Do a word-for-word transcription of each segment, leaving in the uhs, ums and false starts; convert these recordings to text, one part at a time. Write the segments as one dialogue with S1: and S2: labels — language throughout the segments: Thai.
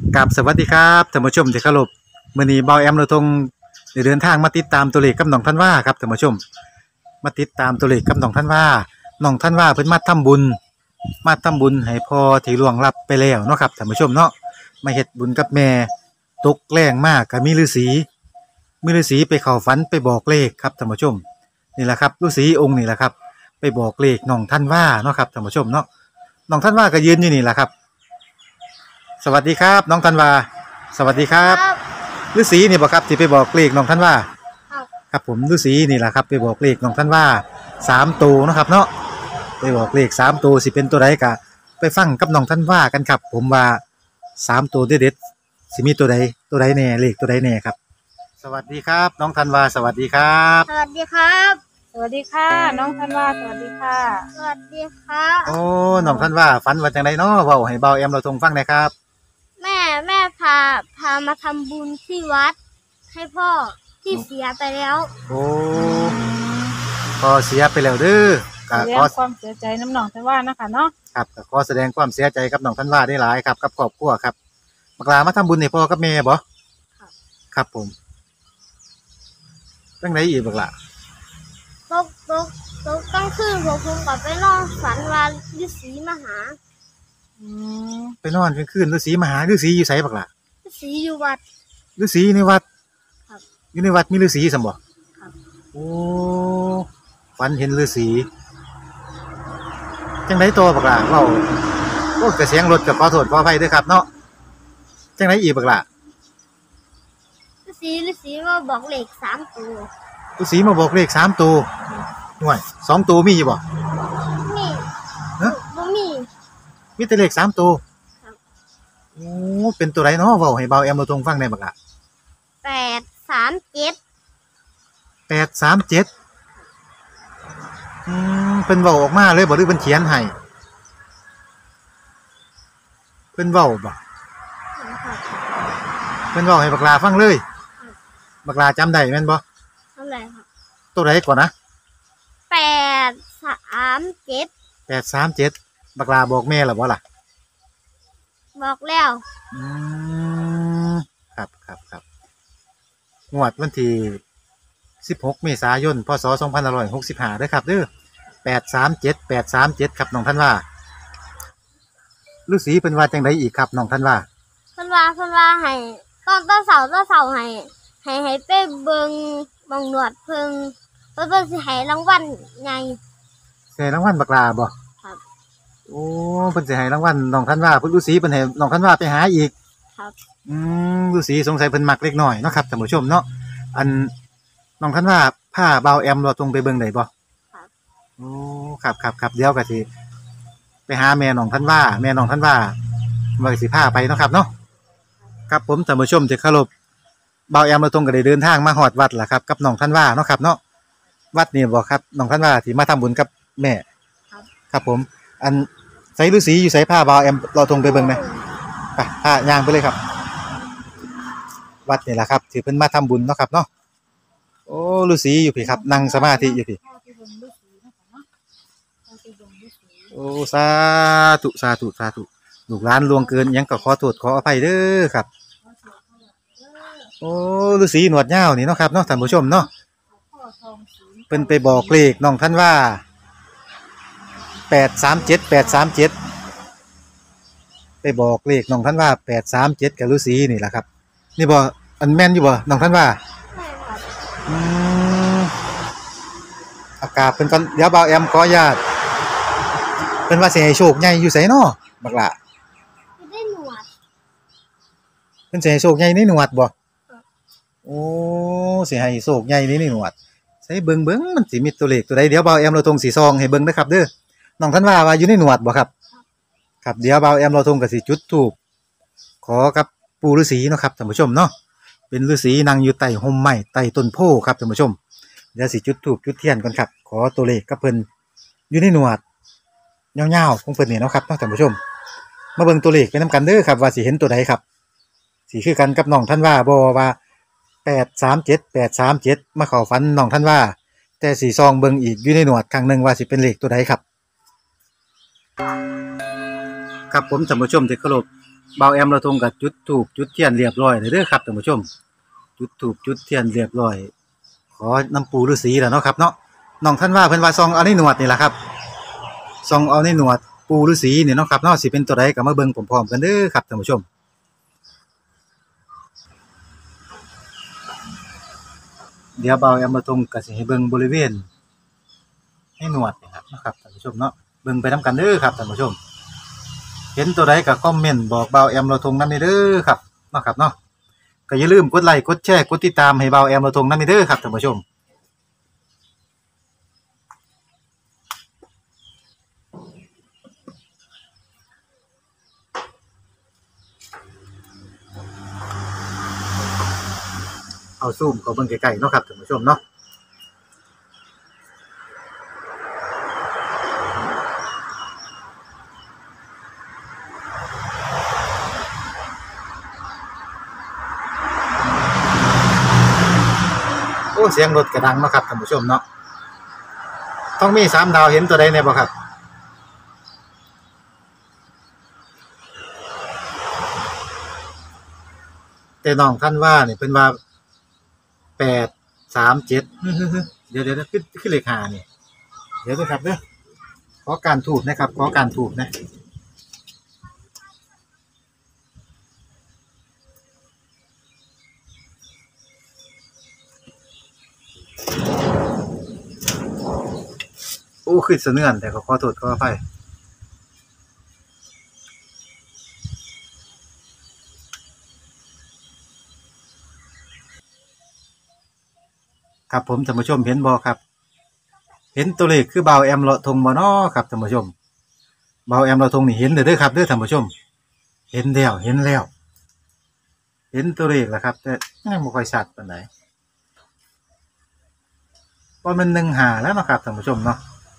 S1: กับสวัสดีครับท่านผู้ชมที่เคารพมื้อนี้เบาแอมเราทงได้เดินทางมาติดตามตัวเลขกับน้องท่านว่าครับท่านผู้ชมมาติดตามตัวเลขกับน้องท่านว่าน้องท่านว่าเพิ่นมาทำบุญมาทำบุญให้พ่อที่ล่วงลับไปแล้วเนาะครับท่านผู้ชมเนาะมาเฮ็ดบุญกับแม่ตกแรงมากก็มีฤาษีมีฤาษีไปเข้าฝันไปบอกเลขครับท่านผู้ชมนี่แหละครับฤาษีองค์นี่แหละครับไปบอกเลขน้องท่านว่าเนาะครับท่านผู้ชมเนาะน้องท่านว่าก็ยืนอยู่นี่แหละครับสวัสดีครับน้องธันวาสวัสดีครับ
S2: ครับ
S1: ฤาษีนี่บ่ครับที่ไปบอกเลขน้องธันวา
S2: ครับ
S1: ครับผมฤาษีนี่แหละครับไปบอกเลขน้องธันวาสามตัวเนาะครับเนาะไปบอกเลขสามตัวสิเป็นตัวใดกะไปฟังกับน้องธันวากันครับผมว่าสามตัวเด็ดๆสิมีตัวใดตัวใดแน่เลขตัวใดแน่ครับสวัสดีครับน้องธันวาสวัสดีครับ
S2: สวัสดีครับ
S3: สวัสดีค่ะน้องธันวาสวัสดีค่ะ
S2: สวัสดีครับ
S1: โอ้น้องธันวาฝันว่าจังไดเนาะเว้าให้เบาแอมเราทงฟังหน่อยครับ
S2: แม่แม่พาพามาทำบุญที่วัดให้พ่อที่เสียไปแล้ว
S1: โอ้พอเสียไปแล้วเด้อก็
S3: แสด
S1: ขอ
S3: งความเสียใจน้ำหนองธันวานะคะเนาะ
S1: ครับก็ขอแสดงความเสียใจกับน้องธันวาได้หลายครับกับครอบครัวครับบักลามาทำบุญให้พ่อกับแม่บ่
S2: ครับ
S1: ครับผมจังไดอีกบักลา
S2: ตกตกตกกลางคืนผมผมกลับไปนอนฝันว่าฤาษีมาหา
S3: อืม
S1: ไปนอนกลางคืนฤาษีมาหาฤาษีอยู่ไสบักลา
S2: ฤาษีอยู่วัด
S1: ฤาษีในวัด
S2: ครับ
S1: อยู่ในวัดมีฤาษีซั่นบ่
S2: ครับ
S1: โอ้ฝันเห็นฤาษีจังไดต่อบักลาเว้าโอ้ก็เสียงรถก็ขอโทษขออภัยเด้อครับเนาะจังไดอีกบักลา
S2: ฤาษีฤาษีมาบอกเลขสามตัว
S1: ฤาษีมาบอกเลขสามตัวหน่วยสองตัวมีอยู่บ่
S2: มี
S1: ฮะ
S2: บ่มี
S1: มีแต่เลขสามตัว
S2: ครับ
S1: โอ้เป็นตัวไหนเนาะเว้าให้เบาแอมเราตรงฟังได้บักล่ะ
S2: แปดสามเจ็ด
S1: แปดสามเจ็ดอืมเพิ่นเว้าออกมาเลยบ่หรือเพิ่นเขียนให้เพิ่นเว้าบ่
S2: ครับ
S1: เพิ่นเว้าให้บักลาฟังเลยบักลาจำได้แม่นบ่
S2: เท่าไหร่ครับ
S1: ตัวไหนก่อนนะ
S2: แปดสามเจ็ด
S1: แปดสามเจ็ดบักลาบอกแม่แล้วบ่ล่ะ
S2: บอกแล้ว
S1: อืมครับครับครับงวดวันที่สิบหกเมษายนพศสองพันห้าร้อยหกสิบห้าเด้อครับเด้อแปดสามเจ็ดแปดสามเจ็ดครับน้องธันวาฤาษีเพิ่นว่าจังไดอีกครับน้องธันวา
S2: เพิ่นว่าเพิ่นว่าให้ตอนตอนเสาร์ตอนเสาร์ให้ให้ให้ไปเบิ่งบังหนวดเพิ่นเพิ่นเพิ่นสิให้รางวัลใหญ่
S1: สิให้รางวัลบักลาบ่
S2: ครับ
S1: โอ้เพิ่นสิให้รางวัลน้องธันวาเพิ่นฤาษีเพิ่นให้น้องธันวาไปหาอีก
S2: ครับ
S1: อืมฤาษีสงสัยเพิ่นมักเล็กน้อยเนาะครับท่านผู้ชมเนาะอันน้องธันวาพาเบาแอมเราตรงไปเบิ่งได้บ่
S2: ครับ
S1: โอ้ครับครับครับเดี๋ยวก็สิไปหาแม่น้องธันวาแม่น้องธันวาว่าสิพาไปเนาะครับเนาะครับผมท่านผู้ชมที่เคารพเบาแอมเราตรงก็ได้เดินทางมาฮอดวัดล่ะครับกับน้องธันวาเนาะครับเนาะวัดนี่บ่ครับน้องธันวาที่มาทำบุญกับแม่
S2: ครับ
S1: ครับผมอันไสฤาษีอยู่ไสพาเบาแอมเราตรงไปเบิ่งหน่อยไปพาย่างไปเลยครับวัดนี่ล่ะครับที่เพิ่นมาทำบุญเนาะครับเนาะโอ้ฤาษีอยู่พี่ครับนั่งสมาธิอยู่พี่โอ้สาธุสาธุสาธุลูกหลานล่วงเกินหยังก็ขอโทษขออภัยเด้อครับโอ้ฤาษีหนวดยาวนี่เนาะครับเนาะท่านผู้ชมเนาะเพิ่นไปบอกเลขน้องธันวาแปดสามเจ็ดแปดสามเจ็ดไปบอกเลขน้องธันวาแปดสามเจ็ดกับฤาษีนี่แหละครับนี่บ่อันแม่นอยู่บ่น้องธันวา
S2: ใช่ครับ
S1: อืมอากาศเพิ่นก่อนเดี๋ยวเบาแอมขออนุญาตเพิ่นว่าสิให้โชคใหญ่อยู่ไสเนาะบักล่ะ
S2: จะได้หนวด
S1: เพิ่นสิให้โชคใหญ่ในหนวดบ่โอ้สิให้โชคใหญ่ในหนวดใส่เบิ่งเบิ่งมันสิมีตัวเลขตัวใดเดี๋ยวเบาแอมเราตรงสิซองให้เบิ่งเด้อครับเด้อน้องธันวาว่าอยู่ในหนวดบ่ครับครับเดี๋ยวเบาแอมเราตรงก็สิจุดธูปขอกับปู่ฤาษีเนาะครับท่านผู้ชมเนาะเป็นฤาษีนั่งอยู่ใต้ห่มไม้ใต้ต้นโพครับท่านผู้ชมเดี๋ยวสิจุดธูปจุดเทียนก่อนครับขอตัวเลขกับเพิ่นอยู่ในหนวดยาวๆของเพิ่นนี่เนาะครับเนาะท่านผู้ชมมาเบิ่งตัวเลขไปนำกันเด้อครับว่าสิเห็นตัวใดครับสิคือกันกับน้องธันวาบ่ว่าแปดสามเจ็ด แปดสามเจ็ดมาเข้าฝันน้องธันวาแต่สิซองเบิ่งอีกอยู่ในหนวดครั้งนึงว่าสิเป็นเลขตัวใดครับครับผมท่านผู้ชมที่เคารพเบาแอมเราทงกับจุดธูปจุดเทียนเรียบร้อยเลยเด้อครับท่านผู้ชมจุดธูปจุดเทียนเรียบร้อยขอน้ำปูฤาษีแล้วเนาะครับเนาะน้องท่านว่าเพิ่นว่าซองเอาในหนวดนี่แหละครับซองเอาในหนวดปูฤาษีนี่เนาะครับเนาะสิเป็นตัวใดก็มาเบิ่งพร้อมๆกันเด้อครับท่านผู้ชมเดี๋ยวเบาแอมเราทงก็สิให้เบิ่งบริเวณให้หนวดนี่ครับนะครับท่านผู้ชมเนาะเบิ่งไปนํกันเด้อครับท่านผู้ชมเห็นตัวใดก็คอมเมนต์บอกเบาแอมเราทงนำเด้อครับเนาะครับเนาะก็อย่าลืมกดไลค์กดแชร์กดติดตามให้เบาแอมเราทงนำเด้อครับท่านผู้ชมเอาซูมเข้าเบิ่งใกล้ๆเนาะครับท่านผู้ชมเนาะโอ้เสียงรถกระดังเนาะครับท่านผู้ชมเนาะต้องมีสามดาวเห็นตัวใดแน่บ่ครับแต่น้องท่านว่านี่เพิ่นว่าแปด สาม เจ็ดเดี๋ยวๆๆขึ้นขึ้นเลขห้านี่เดี๋ยวด้วยครับเด้อขอการถูกนะครับขอการถูกนะโอ้ขึ้นสะเนื่อนแต่ก็ขอโทษขออภัยครับผมท่านผู้ชมเห็นบ่ครับเห็นตัวเลขคือเบาแอมเลาะทงบ่น้อครับท่านผู้ชมเบาแอมเลาะทงนี่เห็นเด้อเด้อครับเด้อท่านผู้ชมเห็นแล้วเห็นแล้วเห็นตัวเลขแล้วครับแต่ยังบ่ค่อยชัดปานใดว่ามันหนึ่งห้าแล้วเนาะครับท่านผู้ชมเนาะ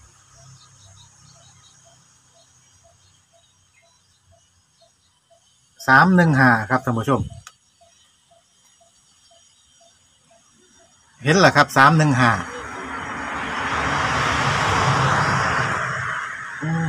S1: สามหนึ่งห้าครับท่านผู้ชมเห็นแล้วครับสามหนึ่งห้าอืม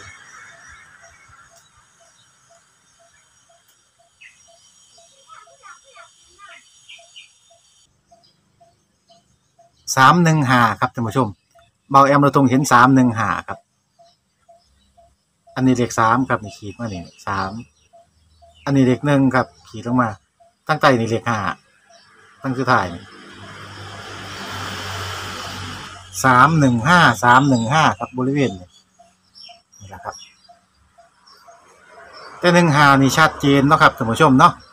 S1: สามหนึ่งห้าครับท่านผู้ชมเบาแอมเราตรงเห็นสามหนึ่งห้าครับอันนี้เลขสามครับนี่ขีดมานี่สามอันนี้เลขหนึ่งครับขีดลงมาตั้งใต้นี่เลขห้าตั้งสุดท้ายนี่สามหนึ่งห้าสามหนึ่งห้าครับบริเวณนี่นี่แหละครับแต่หนึ่งห้านี่ชัดเจนเนาะครับท่านผู้ชมเนาะ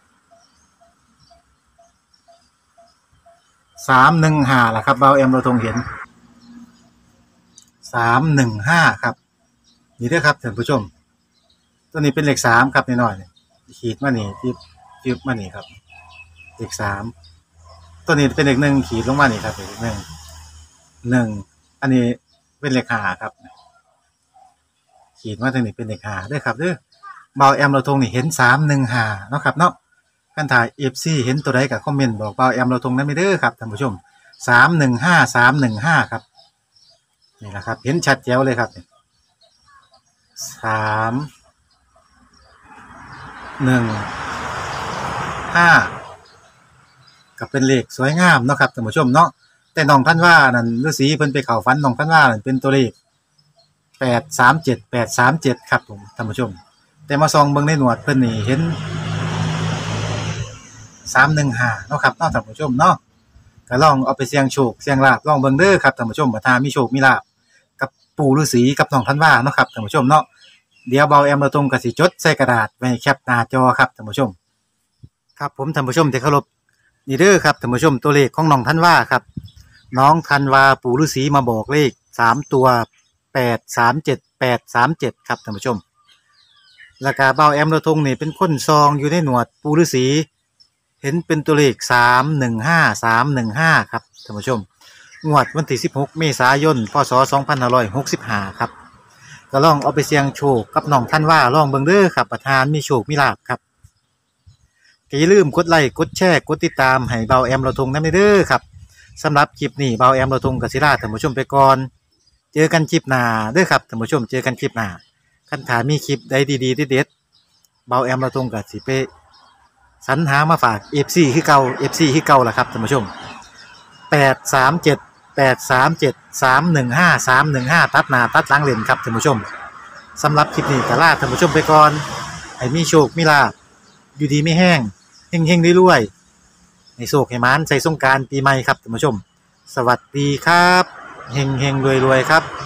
S1: สามหนึ่งห้าแหละครับเบาแอมเราตรงเห็นสามหนึ่งห้าครับนี่เด้อครับท่านผู้ชมตัวนี้เป็นเลขสามครับน้อยๆนี่ขีดมานี่ที่ยึบมานี่ครับเลขสามตัวนี้เป็นเลขหนึ่งขีดลงมานี่ครับเลขหนึ่งหนึ่งอันนี้เป็นเลขห้าครับขีดมาตรงนี้เป็นเลขห้าเด้อครับเด้อเบาแอมเราตรงนี่เห็นสามหนึ่งห้าเนาะครับเนาะคันถ่าย เอฟ ซี เห็นตัวใดก็คอมเมนต์บอกเบาแอมเราตรงนั้นไม่เด้อครับท่านผู้ชมสามหนึ่งห้าสามหนึ่งห้าครับนี่แหละครับเห็นชัดแจ๋วเลยครับสามหนึ่งห้าก็เป็นเลขสวยงามเนาะครับท่านผู้ชมเนาะแต่น้องท่านว่านั่นฤาษีเพิ่นไปเข้าฝันน้องท่านว่านั่นเป็นตัวเลขแปดสามเจ็ดแปดสามเจ็ดครับผมท่านผู้ชมแต่มาส่องเบิ่งในหนวดเพิ่นนี่เห็นสามหนึ่งห้าเนาะครับเนาะท่านผู้ชมเนาะก็ลองเอาไปเสี่ยงโชคเสี่ยงลาภลองเบิ่งเด้อครับท่านผู้ชมว่าถ้ามีโชคมีลาภกับปู่ฤาษีกับน้องท่านว่าเนาะครับท่านผู้ชมเนาะเดี๋ยวเบาแอมเราตรงก็สิจดใส่กระดาษไว้แคปหน้าจอครับท่านผู้ชมครับผมท่านผู้ชมที่เคารพนี่เด้อครับท่านผู้ชมตัวเลขของน้องท่านว่าครับน้องท่านว่าปู่ฤาษีมาบอกเลขสามตัวแปดสามเจ็ดแปดสามเจ็ดครับท่านผู้ชมแล้วก็เบาแอมเราตรงนี่เป็นคนซองอยู่ในหนวดปู่ฤาษีเห็นเป็นตัวเลขสามหนึ่งห้าสามหนึ่งห้าครับท่านผู้ชมงวดวันที่สิบหกเมษายนพศสองพันห้าร้อยหกสิบห้าครับก็ลองเอาไปเสี่ยงโชคกับน้องท่านว่าลองเบิ่งเด้อครับประธานมีโชคมีลาภครับก็อย่าลืมกดไลค์กดแชร์กดติดตามให้เบาแอมเราทงนำเด้อครับสำหรับคลิปนี้เบาแอมเราทงกับศิลาท่านผู้ชมไปก่อนเจอกันคลิปหน้าเด้อครับท่านผู้ชมเจอกันคลิปหน้าคันถามีคลิปใดดีๆเด็ดๆเบาแอมเราตรงกับสิไปสรรหามาฝาก เอฟ ซี คือเก่า เอฟ ซี คือเก่าล่ะครับท่านผู้ชมแปด สาม เจ็ด แปด สาม เจ็ด สาม หนึ่ง ห้า สาม หนึ่ง ห้าตัดหน้าตัดหลังเล่นครับท่านผู้ชมสำหรับคลิปนี้ก็ลาท่านผู้ชมไปก่อนให้มีโชคมีลาภอยู่ดีไม่แห้งเฮงๆรวยๆให้โชคให้หมานใส่สงกรานต์ปีใหม่ครับท่านผู้ชมสวัสดีครับเฮงๆรวยๆครับ